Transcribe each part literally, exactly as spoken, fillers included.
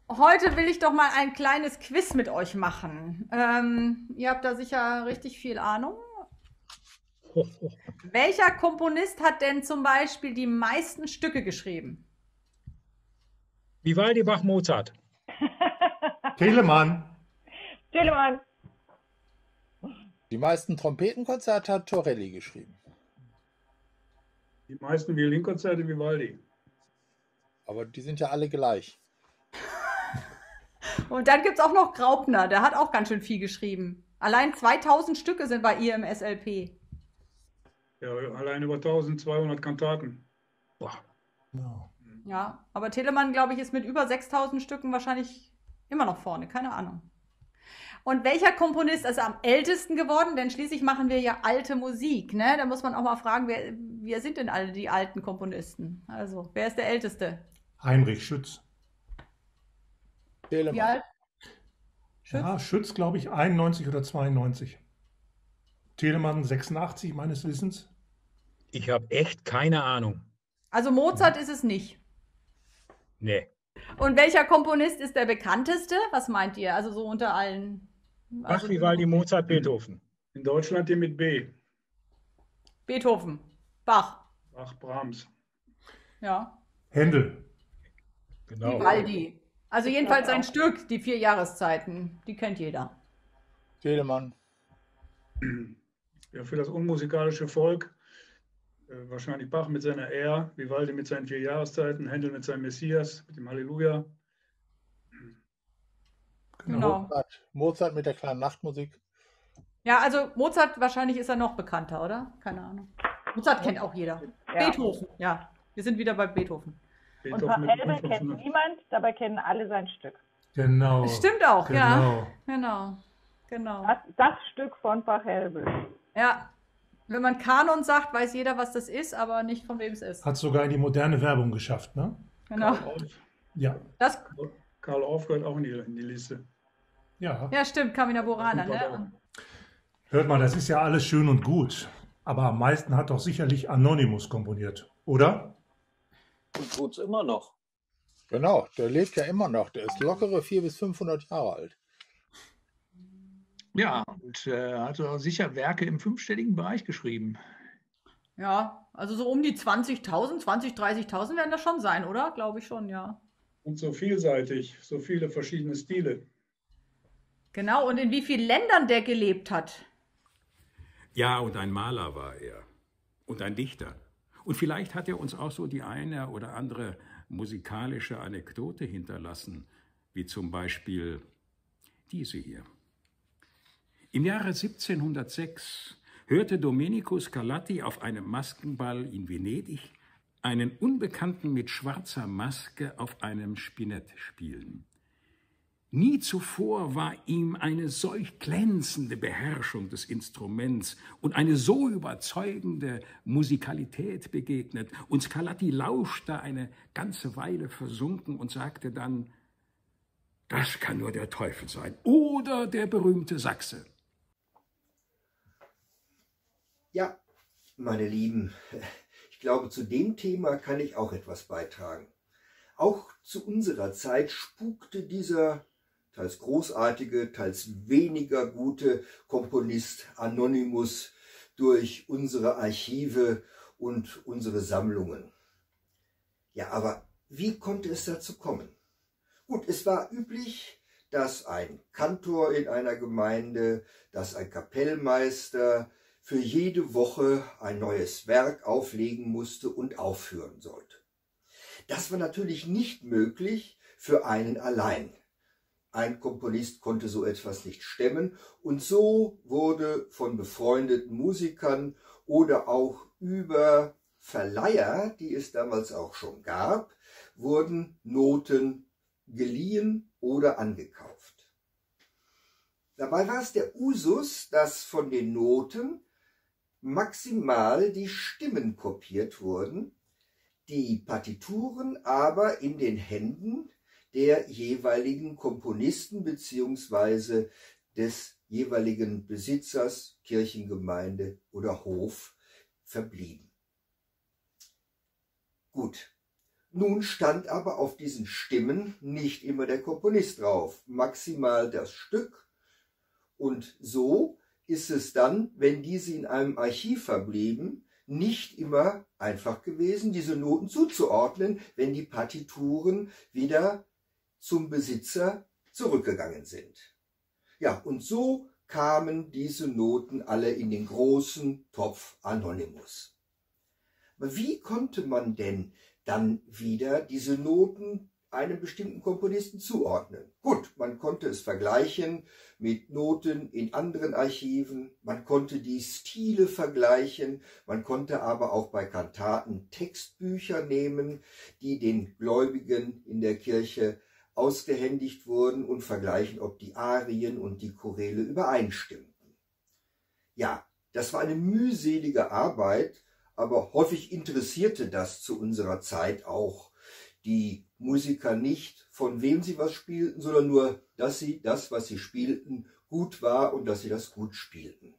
Heute will ich doch mal ein kleines Quiz mit euch machen. Ähm, ihr habt da sicher richtig viel Ahnung. Welcher Komponist hat denn zum Beispiel die meisten Stücke geschrieben? Vivaldi, Bach, Mozart. Telemann. Telemann. Die meisten Trompetenkonzerte hat Torelli geschrieben. Die meisten Violinkonzerte Vivaldi. Aber die sind ja alle gleich. Und dann gibt es auch noch Graupner, der hat auch ganz schön viel geschrieben. Allein zweitausend Stücke sind bei ihr im S L P. Ja, allein über eintausendzweihundert Kantaten. Boah. Ja. Ja, aber Telemann, glaube ich, ist mit über sechstausend Stücken wahrscheinlich immer noch vorne, keine Ahnung. Und welcher Komponist ist am ältesten geworden? Denn schließlich machen wir ja alte Musik, ne? Da muss man auch mal fragen, wer, wer sind denn alle die alten Komponisten? Also, wer ist der Älteste? Heinrich Schütz. Telemann. Wie alt? Schütz? Ja, Schütz, glaube ich, einundneunzig oder zweiundneunzig. Telemann sechsundachtzig meines Wissens. Ich habe echt keine Ahnung. Also Mozart ist es nicht. Nee. Und welcher Komponist ist der bekannteste? Was meint ihr? Also so unter allen. Bach, Also Vivaldi, Mozart, Beethoven. In Deutschland die mit B. Beethoven, Bach, Bach, Brahms. ja, Händel. Genau. Vivaldi. Also jedenfalls sein Stück, die vier Jahreszeiten, die kennt jeder. Telemann. Ja, für das unmusikalische Volk äh, wahrscheinlich Bach mit seiner Er, Vivaldi mit seinen vier Jahreszeiten, Händel mit seinem Messias, mit dem Halleluja. Genau. Mozart. Mozart mit der kleinen Nachtmusik. Ja, also Mozart, wahrscheinlich ist er noch bekannter, oder? Keine Ahnung. Mozart kennt auch jeder. Ja. Beethoven, ja. Wir sind wieder bei Beethoven. Und Beethoven mit Helme kennt fünfhundertfünfzig. niemand, dabei kennen alle sein Stück. Genau. Stimmt auch, ja. Genau. Genau. Genau. Das, das Stück von Pachelbel. Ja. Wenn man Kanon sagt, weiß jeder, was das ist, aber nicht von wem es ist. Hat sogar in die moderne Werbung geschafft, ne? Genau. Karl Orff. Ja. Das, Karl Orff gehört auch in die, in die Liste. Ja. ja, stimmt, Carmina Burana, Super, ne? Hört mal, das ist ja alles schön und gut. Aber am meisten hat doch sicherlich Anonymous komponiert, oder? Und tut's immer noch. Genau, der lebt ja immer noch. Der ist lockere vierhundert bis fünfhundert Jahre alt. Ja, und äh, hat auch sicher Werke im fünfstelligen Bereich geschrieben. Ja, also so um die zwanzigtausend, zwanzig, dreißigtausend werden das schon sein, oder? Glaube ich schon, ja. Und so vielseitig, so viele verschiedene Stile. Genau, und in wie vielen Ländern der gelebt hat. Ja, und ein Maler war er. Und ein Dichter. Und vielleicht hat er uns auch so die eine oder andere musikalische Anekdote hinterlassen, wie zum Beispiel diese hier. Im Jahre siebzehnhundertsechs hörte Domenico Scarlatti auf einem Maskenball in Venedig einen Unbekannten mit schwarzer Maske auf einem Spinett spielen. Nie zuvor war ihm eine solch glänzende Beherrschung des Instruments und eine so überzeugende Musikalität begegnet. Und Scarlatti lauschte eine ganze Weile versunken und sagte dann, das kann nur der Teufel sein oder der berühmte Sachse. Ja, meine Lieben, ich glaube, zu dem Thema kann ich auch etwas beitragen. Auch zu unserer Zeit spukte dieser teils großartige, teils weniger gute Komponist Anonymous durch unsere Archive und unsere Sammlungen. Ja, aber wie konnte es dazu kommen? Gut, es war üblich, dass ein Kantor in einer Gemeinde, dass ein Kapellmeister für jede Woche ein neues Werk auflegen musste und aufführen sollte. Das war natürlich nicht möglich für einen allein. Ein Komponist konnte so etwas nicht stemmen und so wurde von befreundeten Musikern oder auch über Verleiher, die es damals auch schon gab, wurden Noten geliehen oder angekauft. Dabei war es der Usus, dass von den Noten maximal die Stimmen kopiert wurden, die Partituren aber in den Händen der jeweiligen Komponisten bzw. des jeweiligen Besitzers, Kirchengemeinde oder Hof verblieben. Gut, Nun stand aber auf diesen Stimmen nicht immer der Komponist drauf, maximal das Stück. Und so ist es dann, wenn diese in einem Archiv verblieben, nicht immer einfach gewesen, diese Noten zuzuordnen, wenn die Partituren wieder zum Besitzer zurückgegangen sind. Ja, und so kamen diese Noten alle in den großen Topf Anonymous. Aber wie konnte man denn dann wieder diese Noten einem bestimmten Komponisten zuordnen? Gut, man konnte es vergleichen mit Noten in anderen Archiven, man konnte die Stile vergleichen, man konnte aber auch bei Kantaten Textbücher nehmen, die den Gläubigen in der Kirche ausgehändigt wurden und vergleichen, ob die Arien und die Choräle übereinstimmten. Ja, das war eine mühselige Arbeit, aber häufig interessierte das zu unserer Zeit auch die Musiker nicht, von wem sie was spielten, sondern nur, dass sie das, was sie spielten, gut war und dass sie das gut spielten.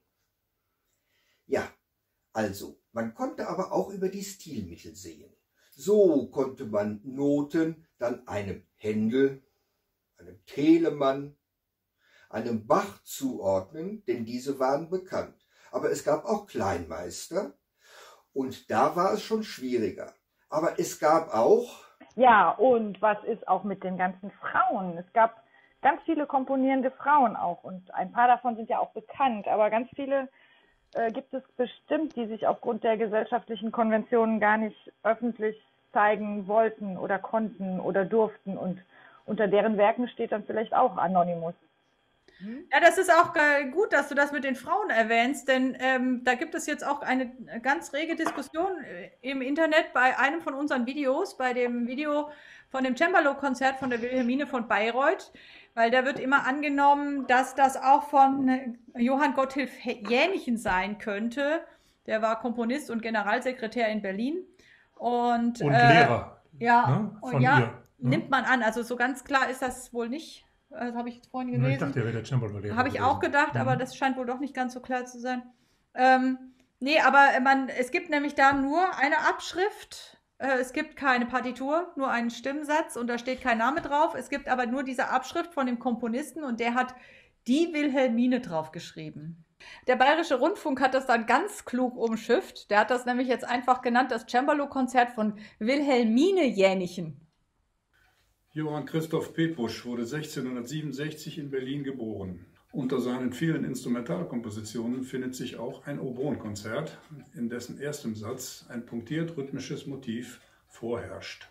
Ja, also, man konnte aber auch über die Stilmittel sehen. So konnte man Noten dann einem Händel, einem Telemann, einem Bach zuordnen, denn diese waren bekannt. Aber es gab auch Kleinmeister und da war es schon schwieriger. Aber es gab auch... Ja, und was ist auch mit den ganzen Frauen? Es gab ganz viele komponierende Frauen auch und ein paar davon sind ja auch bekannt, aber ganz viele äh, gibt es bestimmt, die sich aufgrund der gesellschaftlichen Konventionen gar nicht öffentlich zeigen wollten oder konnten oder durften und unter deren Werken steht dann vielleicht auch Anonymous. Ja, das ist auch äh, gut, dass du das mit den Frauen erwähnst, denn ähm, da gibt es jetzt auch eine ganz rege Diskussion äh, im Internet bei einem von unseren Videos, bei dem Video von dem Cembalo-Konzert von der Wilhelmine von Bayreuth, weil da wird immer angenommen, dass das auch von Johann Gotthilf Jänichen sein könnte. Der war Komponist und Generalsekretär in Berlin. Und, Und äh, Lehrer. Ja, ne, und von ja, ihr. Ne? nimmt man an. Also so ganz klar ist das wohl nicht. Das habe ich vorhin gelesen. Ich dachte, er wäre der Cembalo-Lehrer. Habe ich gewesen. auch gedacht, Mhm. aber das scheint wohl doch nicht ganz so klar zu sein. Ähm, nee, aber man, es gibt nämlich da nur eine Abschrift. Äh, es gibt keine Partitur, nur einen Stimmsatz und da steht kein Name drauf. Es gibt aber nur diese Abschrift von dem Komponisten und der hat die Wilhelmine draufgeschrieben. Der Bayerische Rundfunk hat das dann ganz klug umschifft. Der hat das nämlich jetzt einfach genannt, das Cembalo-Konzert von Wilhelmine Jänichen. Johann Christoph Pepusch wurde sechzehnhundertsiebenundsechzig in Berlin geboren. Unter seinen vielen Instrumentalkompositionen findet sich auch ein Oboenkonzert, in dessen erstem Satz ein punktiert-rhythmisches Motiv vorherrscht.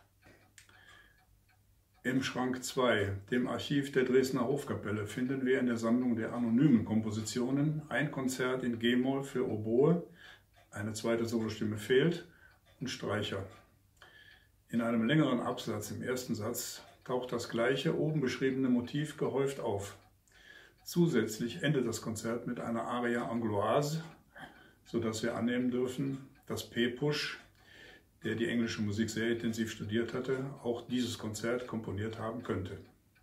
Im Schrank zwei, dem Archiv der Dresdner Hofkapelle, finden wir in der Sammlung der anonymen Kompositionen ein Konzert in G-Moll für Oboe, eine zweite Solostimme fehlt und Streicher. In einem längeren Absatz im ersten Satz taucht das gleiche oben beschriebene Motiv gehäuft auf. Zusätzlich endet das Konzert mit einer Aria Angloise, sodass wir annehmen dürfen, dass Pepusch, der die englische Musik sehr intensiv studiert hatte, auch dieses Konzert komponiert haben könnte.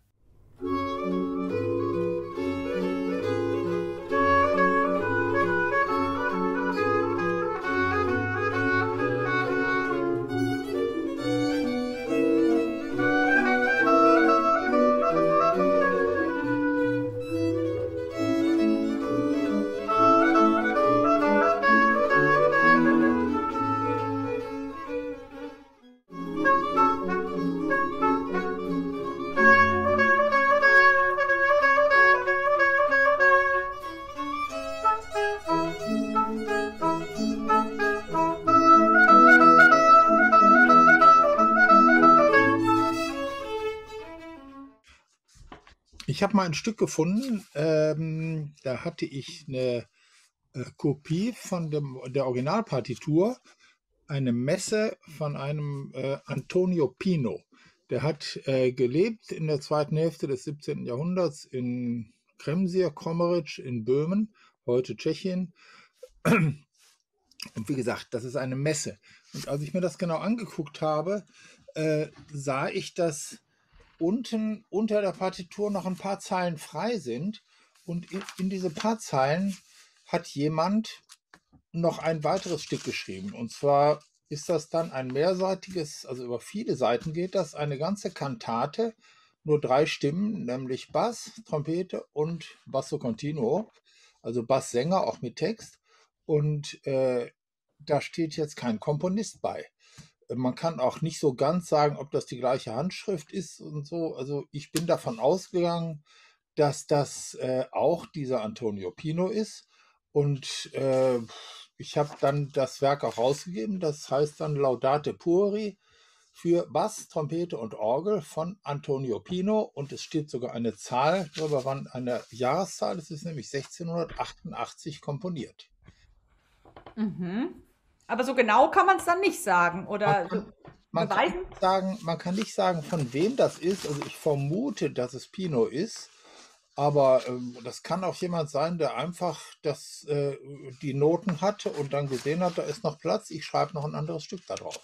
Ich habe mal ein Stück gefunden, ähm, da hatte ich eine äh, Kopie von dem, der Originalpartitur, eine Messe von einem äh, Antonio Pino. Der hat äh, gelebt in der zweiten Hälfte des siebzehnten Jahrhunderts in Kremsier, Kromeritsch in Böhmen, heute Tschechien. Und wie gesagt, das ist eine Messe. Und als ich mir das genau angeguckt habe, äh, sah ich, dass unten unter der Partitur noch ein paar Zeilen frei sind und in, in diese paar Zeilen hat jemand noch ein weiteres Stück geschrieben und zwar ist das dann ein mehrseitiges, also über viele Seiten geht das, eine ganze Kantate, nur drei Stimmen, nämlich Bass, Trompete und Basso Continuo, also Basssänger, auch mit Text. Und äh, da steht jetzt kein Komponist bei. Man kann auch nicht so ganz sagen, ob das die gleiche Handschrift ist und so. Also ich bin davon ausgegangen, dass das äh, auch dieser Antonio Pino ist. Und äh, ich habe dann das Werk auch rausgegeben. Das heißt dann Laudate Pueri für Bass, Trompete und Orgel von Antonio Pino. Und es steht sogar eine Zahl drüber, wann eine Jahreszahl. Das ist nämlich sechzehnhundertachtundachtzig komponiert. Mhm. Aber so genau kann man es dann nicht sagen, oder Man kann, so man, kann beweisen? nicht sagen, man kann nicht sagen, von wem das ist. Also ich vermute, dass es Pino ist. Aber ähm, das kann auch jemand sein, der einfach das, äh, die Noten hatte und dann gesehen hat, da ist noch Platz, ich schreibe noch ein anderes Stück da drauf.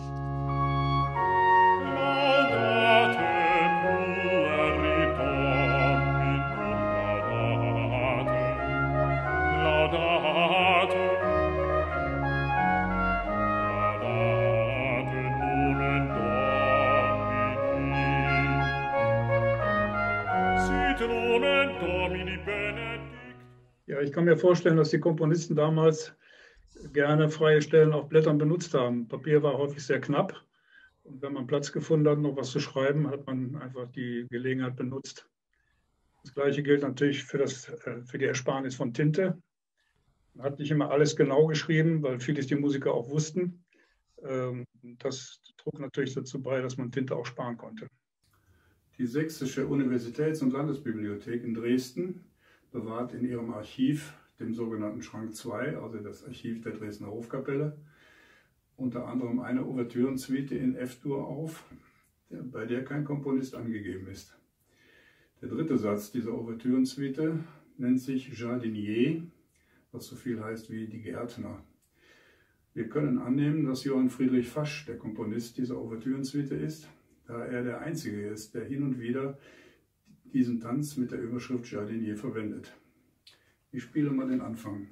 Ja, ich kann mir vorstellen, dass die Komponisten damals gerne freie Stellen auf Blättern benutzt haben. Papier war häufig sehr knapp. Und wenn man Platz gefunden hat, noch was zu schreiben, hat man einfach die Gelegenheit benutzt. Das Gleiche gilt natürlich für, das, für die Ersparnis von Tinte. Man hat nicht immer alles genau geschrieben, weil vieles die Musiker auch wussten. Das trug natürlich dazu bei, dass man Tinte auch sparen konnte. Die Sächsische Universitäts- und Landesbibliothek in Dresden bewahrt in ihrem Archiv, dem sogenannten Schrank zwei, also das Archiv der Dresdner Hofkapelle, unter anderem eine Ouvertürensuite in F-Dur auf, bei der kein Komponist angegeben ist. Der dritte Satz dieser Ouvertürensuite nennt sich Jardinier, was so viel heißt wie die Gärtner. Wir können annehmen, dass Johann Friedrich Fasch der Komponist dieser Ouvertürensuite ist, da er der Einzige ist, der hin und wieder diesen Tanz mit der Überschrift Jardinier verwendet. Ich spiele mal den Anfang.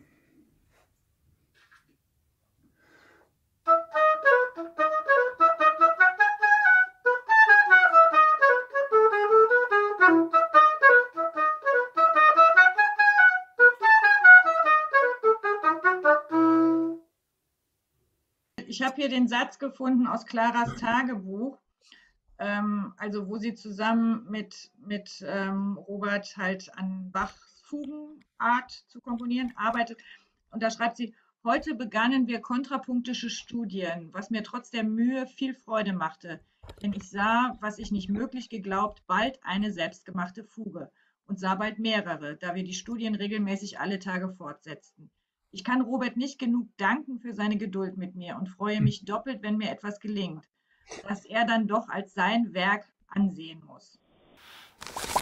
Ich habe hier den Satz gefunden aus Claras Tagebuch, ähm, also wo sie zusammen mit, mit ähm, Robert halt an Bachs Fugenart zu komponieren arbeitet. Und da schreibt sie, heute begannen wir kontrapunktische Studien, was mir trotz der Mühe viel Freude machte. Denn ich sah, was ich nicht möglich geglaubt, bald eine selbstgemachte Fuge und sah bald mehrere, da wir die Studien regelmäßig alle Tage fortsetzten. Ich kann Robert nicht genug danken für seine Geduld mit mir und freue mich doppelt, wenn mir etwas gelingt, das er dann doch als sein Werk ansehen muss.